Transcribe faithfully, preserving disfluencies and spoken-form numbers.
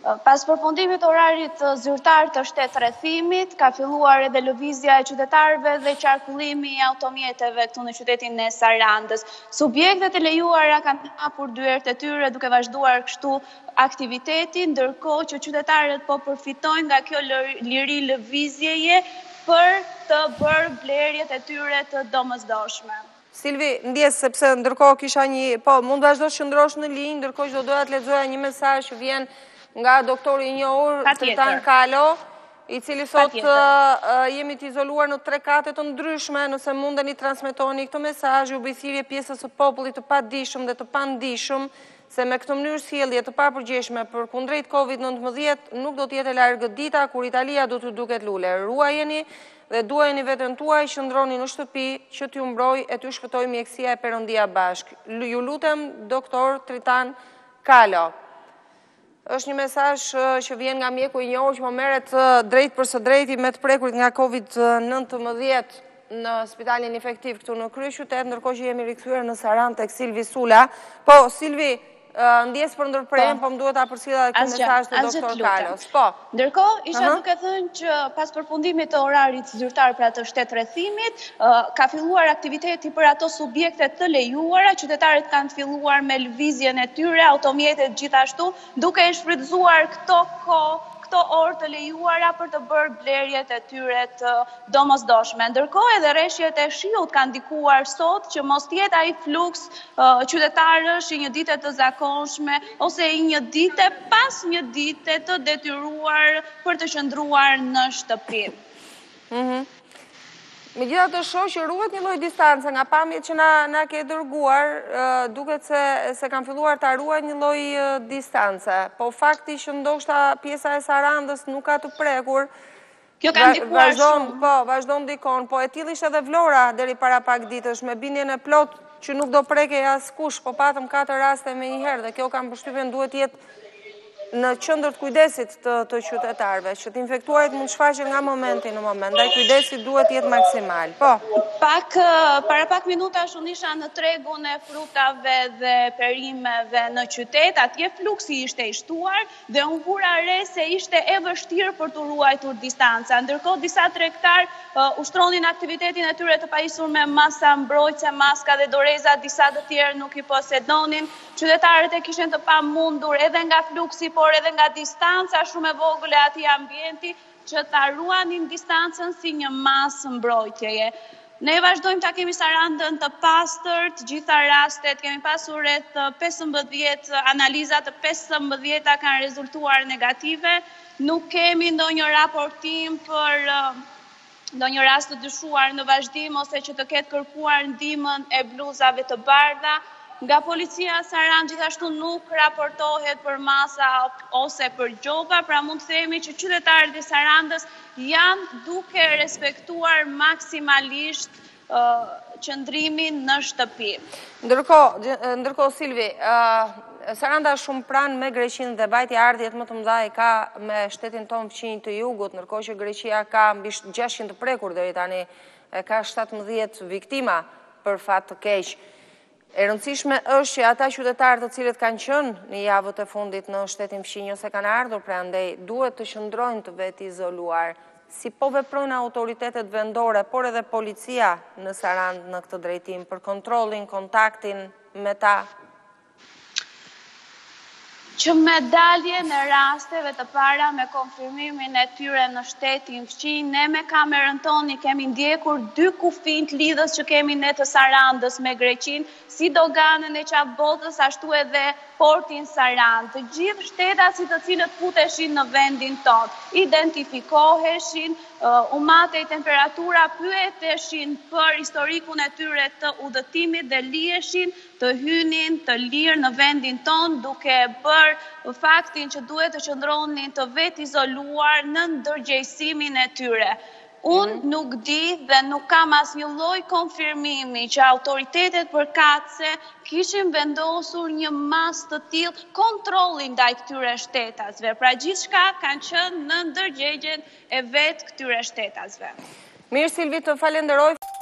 Pas përfundimit të orarit zyrtar të shtet rrethimit, ka filluar edhe lëvizja e qytetarëve dhe qarkullimi i automjeteve këtu në qytetin e Sarandës. Subjektet e lejuara kanë hapur dyert e tyre duke vazhduar kështu aktivitetin, ndërkohë që qytetarët po përfitojnë nga kjo liri lëvizjeje për të bërë blerjet e tyre të domosdoshme. Silvi, ndjes sepse ndërkohë kisha një, po mund vazhdo të qëndrosh në linjë, ndërkohë që do doja të lexoja një mesazh që vjen nga doktori i njohur Tritan Kalo, i cili thot jemi të izoluar në tre kate të ndryshme, nëse mundeni transmetoni këtë mesazh, u bë thirrje pjesës së popullit të padijshëm dhe të pandijshëm se me këtë mënyrë sjellje të papërgjegjshme për kundrejt kovid nëntëmbëdhjetë nuk do të jetë larg dita kur Italia do të duket lule. Ruajeni dhe duajeni veten tuaj, qëndroni në shtëpi që t'ju mbroj e t'ju shpëtoj mjekësia e Perëndia bashk. Ju lutem, doktor Tritan Kalo. Është një mesazh që vjen nga mjeku i njohur që po merret drejt për së drejti me të prekurit nga kovid nëntëmbëdhjetë në spitalin infektiv këtu në kryeqytet, ndërkohë që jemi rikthyer në Sarandë tek Silvi Sula. Po, Silvi, ndjes për ndërprerjen, po më duhet ta përcjella këtë mesazh të doktor Kalos. Po. Ndërkohë, isha duke thënë që pas përfundimit të orarit zyrtar për atë shtet rrethimit, ka filluar aktiviteti për ato subjekte të lejuara, qytetarët kanë filluar me lëvizjen e tyre, automjetet gjithashtu, duke e shfrytzuar këto kohë këto orë të lejuara për të bërë blerjet e tyre të domosdoshme. Ndërkohë edhe rreshjet e shiut kanë ndikuar sot që mos jetë ai fluks uh, qytetarësh i një dite të zakonshme ose i një dite pas një dite të detyruar për të qëndruar në shtëpi. Mhm. Megjithatë shoh që ruhet një lloj distance nga pamjet që na na ke dërguar, uh, duket se se kanë filluar ta ruajnë një lloj uh, distance. Po fakti që ndoshta pjesa e Sarandës nuk ka të prekur. Kjo ka ndikuar shumë. Po, vazhdon ndikon, po e tillë ishte edhe Vlora deri para pak ditësh me bindjen e plot që nuk do prekej askush, po patëm katër raste me një herë dhe kjo kam përshtypjen duhet jetë në qendër të kujdesit të, të qytetarëve, që të infektuarit mund shfaqen nga momenti në moment, ndaj kujdesi duhet jetë maksimal. Po. Pak, para pak minutash unë isha në tregun e frutave dhe perimeve në qytet, atje fluksi ishte i shtuar dhe unë vura re se ishte e vështirë për të ruajtur distanca. Ndërkohë disa tregtar uh, ushtronin aktivitetin e tyre të pajisur me masa mbrojtëse, maska dhe doreza, disa të tjerë nuk i posedonin. Qytetarët e kishin të pamundur edhe nga fluksi, por edhe nga distanca shumë e vogël e atij ambienti që ta ruanin distancën si një masë mbrojtjeje. Ne vazhdojmë ta kemi Sarandën të pastër, të gjitha rastet, kemi pasur rreth pesëmbëdhjetë analiza, të pesëmbëdhjeta kanë rezultuar negative, nuk kemi ndonjë raportim për ndonjë rast të dyshuar në vazhdim ose që të ketë kërkuar ndihmën e bluzave të bardha. Nga policia Sarandë gjithashtu nuk raportohet për masa ose për gjoba, pra mund të themi që qytetarët e Sarandës janë duke respektuar maksimalisht uh, qëndrimin në shtëpi. Ndërkohë, ndërkohë Silvi, uh, Saranda është shumë pranë me Greqinë dhe bajti ardhjet më të mëdha i ka me shtetin tonë fqinj të jugut, ndërkohë që Greqia ka mbi gjashtëqind të prekur deri tani, ka shtatëmbëdhjetë viktima për fat të keq. E rëndësishme është që ata qytetarë të cilët kanë qenë në javët e fundit në shtetin fqinj ose kanë ardhur prandaj duhet të qëndrojnë të vetë izoluar. Si po veprojnë autoritetet vendore, por edhe policia në Sarandë në këtë drejtim për kontrollin, kontaktin me ta? Që me dalje në rasteve të para me konfirmimin e tyre në shtetin fqinj, ne me kamerën toni kemi ndjekur dy kufin të lidhës që kemi ne të Sarandës me Greqinë, si doganën e Qabotës, ashtu edhe portin Sarandë. Të gjithë shtetasit të cilët futeshin në vendin tonë, identifikoheshin, uh, umate i temperatura pyeteshin për historikun e tyre të udhëtimit dhe lieshin të hynin të lirë në vendin tonë duke bërë faktin që duhet të qëndronin të vetë izoluar në ndërgjegjësimin e tyre. Unë nuk di dhe nuk kam asnjë lloj konfirmimi që autoritetet përkatëse kishin vendosur një mas të tillë kontrolli ndaj këtyre shtetasve. Pra gjithçka kanë qenë në ndërgjegjen e vetë këtyre shtetasve. Mirë Silvi, të falenderoj.